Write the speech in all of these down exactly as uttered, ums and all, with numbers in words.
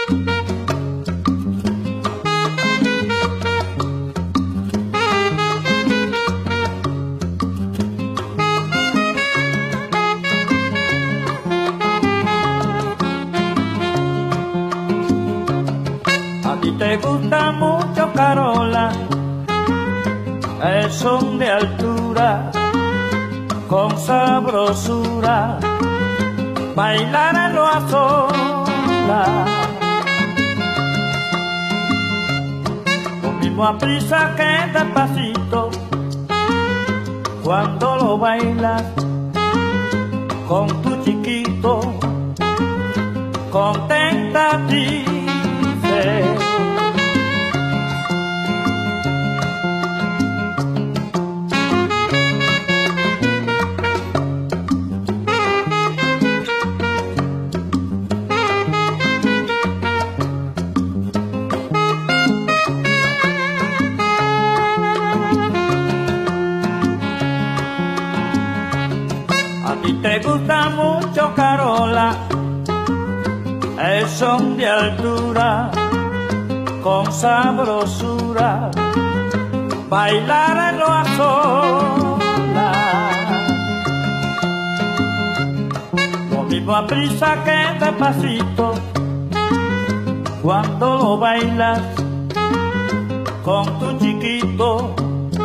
A ti te gusta mucho, Carola, el son de altura, con sabrosura, bailar en lo a solas. Lo mismo a prisa que despacito, cuando lo bailas con tu chiquito, contenta dice. A ti te gusta mucho, Carola, el son de altura, con sabrosura, bailar en lo a solas. Lo mismo a prisa que despacito, cuando lo bailas con tu chiquito,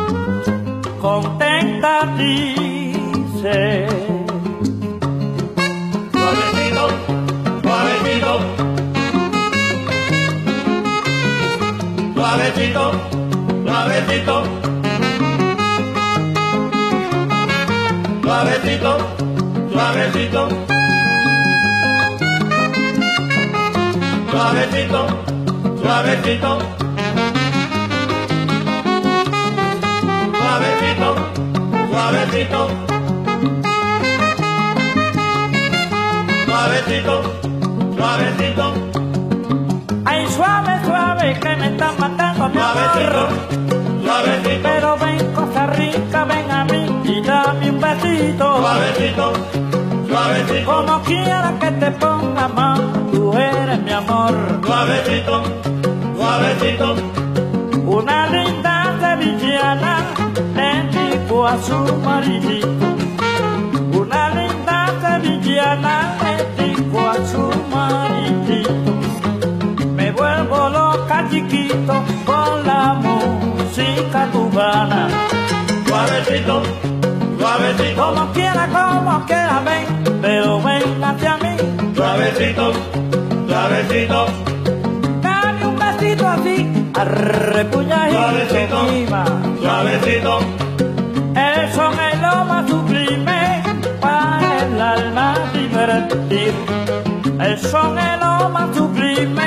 contenta dice. Suavecito, suavecito, suavecito, suavecito, suavecito, suavecito, suavecito, suavecito, suavecito, suavecito, suavecito, suavecito. Ay, suave, suave, que me están matando, mi amor. Suavecito, Pero ven, Costa Rica, ven a mí y dame un besito. suavecito, suavecito, Como quiera que te ponga más, tú eres mi amor. suavecito, suavecito, Una linda sevillana en tipo a su maridito. Una linda sevillana en tipo a su maridito. Me vuelvo loca, chiquito, con la música cubana. suavecito, suavecito, Como quiera, como quiera, ven, pero ven hacia mí. suavecito, suavecito, Dame un besito así, arrepuñadito suavecito, encima. suavecito, El son es lo más sublime para el alma divertir. El son es lo más sublime